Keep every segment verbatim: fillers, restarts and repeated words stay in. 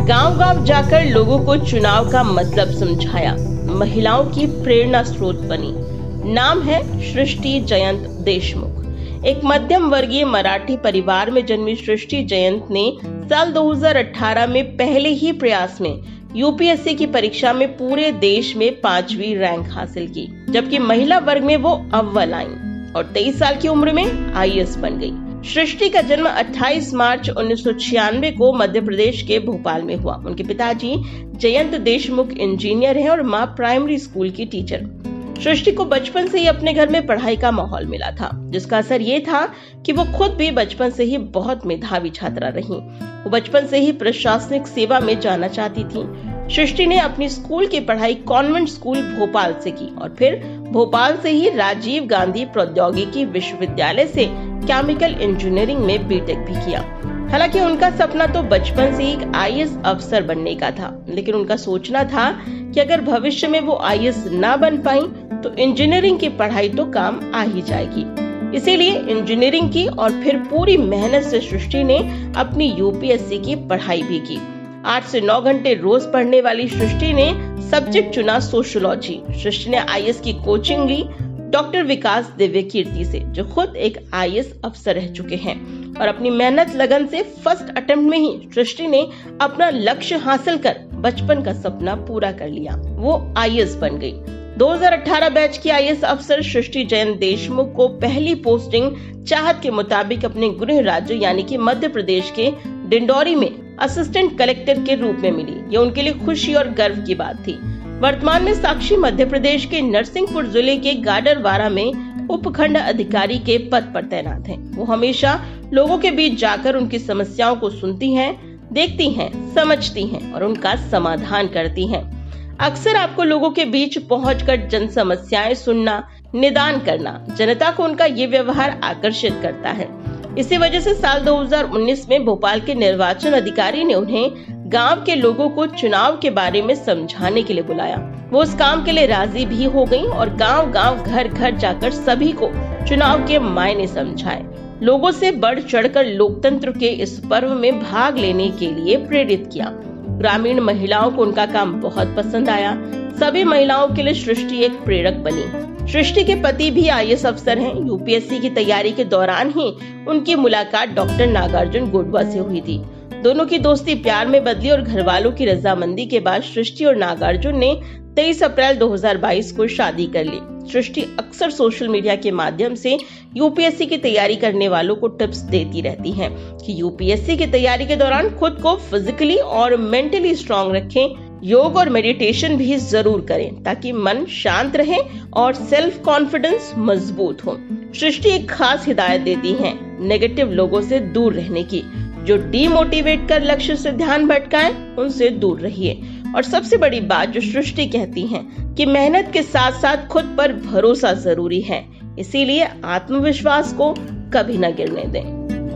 गांव-गांव जाकर लोगों को चुनाव का मतलब समझाया, महिलाओं की प्रेरणा स्रोत बनी। नाम है सृष्टि जयंत देशमुख। एक मध्यम वर्गीय मराठी परिवार में जन्मी सृष्टि जयंत ने साल दो हज़ार अठारह में पहले ही प्रयास में यूपीएससी की परीक्षा में पूरे देश में पांचवी रैंक हासिल की, जबकि महिला वर्ग में वो अव्वल आईं और तेईस साल की उम्र में आईएएस बन गई। सृष्टि का जन्म अट्ठाईस मार्च उन्नीस सौ छियानवे को मध्य प्रदेश के भोपाल में हुआ। उनके पिताजी जयंत देशमुख इंजीनियर हैं और मां प्राइमरी स्कूल की टीचर। सृष्टि को बचपन से ही अपने घर में पढ़ाई का माहौल मिला था, जिसका असर ये था कि वो खुद भी बचपन से ही बहुत मेधावी छात्रा रही। वो बचपन से ही प्रशासनिक सेवा में जाना चाहती थी। सृष्टि ने अपनी स्कूल की पढ़ाई कॉन्वेंट स्कूल भोपाल से की और फिर भोपाल से ही राजीव गांधी प्रौद्योगिकी विश्वविद्यालय से केमिकल इंजीनियरिंग में बीटेक भी किया। हालांकि उनका सपना तो बचपन से ही आईएएस अफसर बनने का था, लेकिन उनका सोचना था कि अगर भविष्य में वो आईएएस ना बन पाई तो इंजीनियरिंग की पढ़ाई तो काम आ ही जाएगी। इसीलिए इंजीनियरिंग की और फिर पूरी मेहनत से सृष्टि ने अपनी यूपीएससी की पढ़ाई भी की। आठ से नौ घंटे रोज पढ़ने वाली सृष्टि ने सब्जेक्ट चुना सोशियोलॉजी। सृष्टि ने आईएएस की कोचिंग ली डॉक्टर विकास दिव्य कीर्ति से, जो खुद एक आईएएस अफसर रह चुके हैं, और अपनी मेहनत लगन से फर्स्ट अटेम्प्ट में ही सृष्टि ने अपना लक्ष्य हासिल कर बचपन का सपना पूरा कर लिया। वो आईएएस बन गई। दो हज़ार अठारह बैच की आईएएस अफसर सृष्टि जयंत देशमुख को पहली पोस्टिंग चाहत के मुताबिक अपने गृह राज्य यानी कि मध्य प्रदेश के डिंडौरी में असिस्टेंट कलेक्टर के रूप में मिली। ये उनके लिए खुशी और गर्व की बात थी। वर्तमान में साक्षी मध्य प्रदेश के नरसिंहपुर जिले के गाडरवारा में उपखंड अधिकारी के पद पर तैनात हैं। वो हमेशा लोगों के बीच जाकर उनकी समस्याओं को सुनती हैं, देखती हैं, समझती हैं और उनका समाधान करती हैं। अक्सर आपको लोगों के बीच पहुंचकर जन समस्याएं सुनना, निदान करना, जनता को उनका ये व्यवहार आकर्षित करता है। इसी वजह से साल दो हज़ार उन्नीस में भोपाल के निर्वाचन अधिकारी ने उन्हें गांव के लोगों को चुनाव के बारे में समझाने के लिए बुलाया। वो उस काम के लिए राजी भी हो गईं और गांव-गांव, घर-घर जाकर सभी को चुनाव के मायने समझाए। लोगों से बढ़ चढ़कर लोकतंत्र के इस पर्व में भाग लेने के लिए प्रेरित किया। ग्रामीण महिलाओं को उनका काम बहुत पसंद आया। सभी महिलाओं के लिए सृष्टि एक प्रेरक बनी। सृष्टि के पति भी आईएएस अफसर हैं। यूपीएससी की तैयारी के दौरान ही उनकी मुलाकात डॉक्टर नागार्जुन गोडवा से हुई थी। दोनों की दोस्ती प्यार में बदली और घर वालों की रजामंदी के बाद सृष्टि और नागार्जुन ने तेईस अप्रैल दो हज़ार बाईस को शादी कर ली। सृष्टि अक्सर सोशल मीडिया के माध्यम से यूपीएससी की तैयारी करने वालों को टिप्स देती रहती हैं कि यूपीएससी की तैयारी के दौरान खुद को फिजिकली और मेंटली स्ट्रांग रखें। योग और मेडिटेशन भी जरूर करें ताकि मन शांत रहे और सेल्फ कॉन्फिडेंस मजबूत हो। सृष्टि एक खास हिदायत देती हैं नेगेटिव लोगों से दूर रहने की। जो डीमोटिवेट कर लक्ष्य से ध्यान भटकाएं, उनसे दूर रहिए। और सबसे बड़ी बात जो सृष्टि कहती हैं कि मेहनत के साथ साथ खुद पर भरोसा जरूरी है, इसीलिए आत्मविश्वास को कभी न गिरने दें।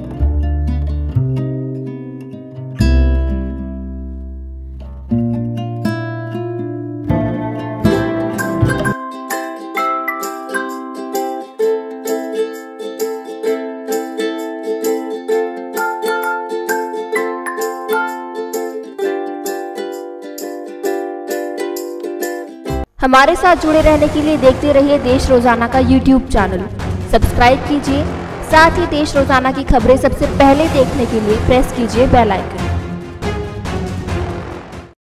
हमारे साथ जुड़े रहने के लिए देखते रहिए देश रोजाना का यूट्यूब चैनल। सब्सक्राइब कीजिए, साथ ही देश रोजाना की खबरें सबसे पहले देखने के लिए प्रेस कीजिए बेल आइकन।